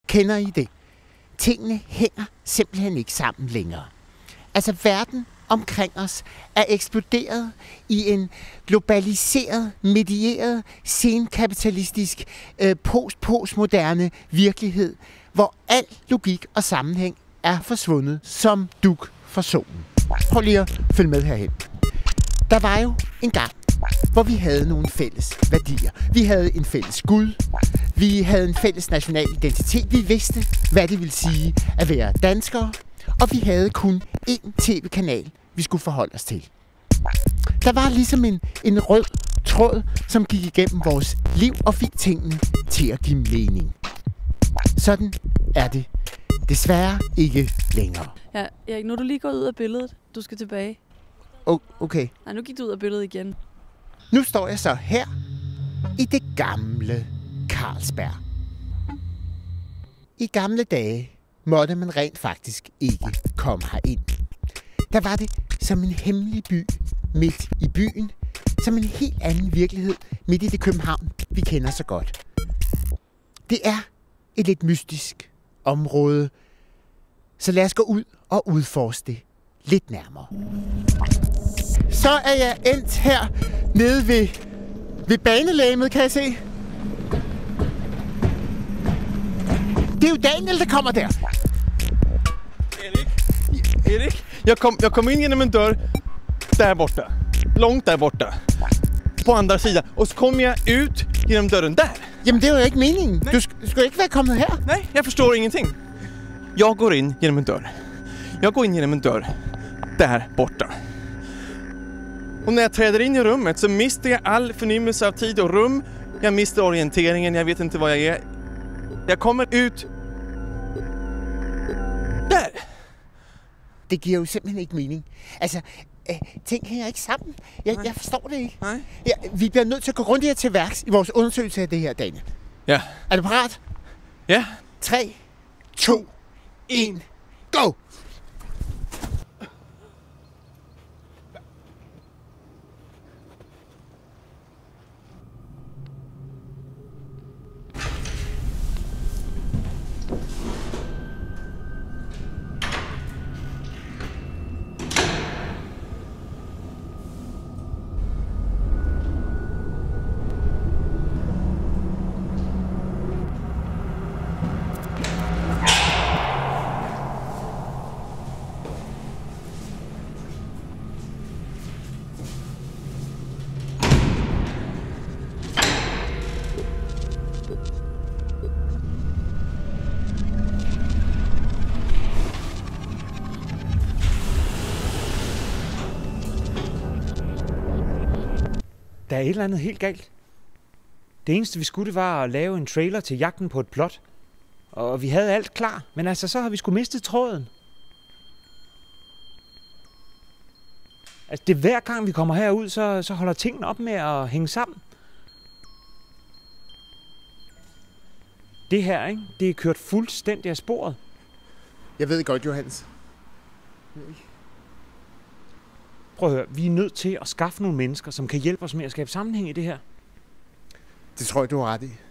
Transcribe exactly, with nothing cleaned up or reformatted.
Kender I det? Tingene hænger simpelthen ikke sammen længere. Altså verden omkring os er eksploderet i en globaliseret, medieret, senkapitalistisk, øh, post-postmoderne virkelighed, hvor al logik og sammenhæng er forsvundet som dug for solen. Prøv lige at følge med herhen. Der var jo en gang, hvor vi havde nogle fælles værdier. Vi havde en fælles Gud. Vi havde en fælles national identitet. Vi vidste, hvad det ville sige at være danskere. Og vi havde kun én tv-kanal, vi skulle forholde os til. Der var ligesom en, en rød tråd, som gik igennem vores liv og fik tingene til at give mening. Sådan er det desværre ikke længere. Ja, Erik, nu er du lige gået ud af billedet. Du skal tilbage. Oh, okay. Nej, nu gik du ud af billedet igen. Nu står jeg så her i det gamle Carlsberg. I gamle dage måtte man rent faktisk ikke komme herind. Der var det som en hemmelig by midt i byen, som en helt anden virkelighed midt i det København, vi kender så godt. Det er et lidt mystisk område, så lad os gå ud og udforske det lidt nærmere. Så er jeg endt her nede ved, ved banelægemet, kan jeg se. Det er jo Daniel, der kommer der. Erik, Erik, jag kom, jag kom in genom en dörr där borta. Långt där borta. På andra sidan. Och så kom jag ut genom dörren där. Jamen, det var jo ikke meningen. Nej. Du sk- skulle ikke være kommet her. Nej, jag förstår ingenting. Jag går in genom en dörr. Jag går in genom en dörr där borta. Och när jag träder in i rummet så mister jag all förnimmelse av tid och rum. Jag mister orienteringen, jag vet inte var jag är. Jag kommer ut där. Det giver jo simpelthen ikke mening. Altså, øh, ting hænger ikke sammen. Jeg, jeg forstår det ikke. Nej. Ja, vi bliver nødt til at gå rundt her til værks i vores undersøgelse af det her, Daniel. Ja. Er du parat? Ja. tre, to, et, go! Der er et eller andet helt galt. Det eneste vi skulle, det var at lave en trailer til jagten på et plot. Og vi havde alt klar, men altså så har vi sgu mistet tråden. Altså det er hver gang vi kommer herud, så, så holder tingene op med at hænge sammen. Det her, ikke? Det er kørt fuldstændig af sporet. Jeg ved godt, Johannes. Prøv at høre, vi er nødt til at skaffe nogle mennesker, som kan hjælpe os med at skabe sammenhæng i det her. Det tror jeg, du har ret i.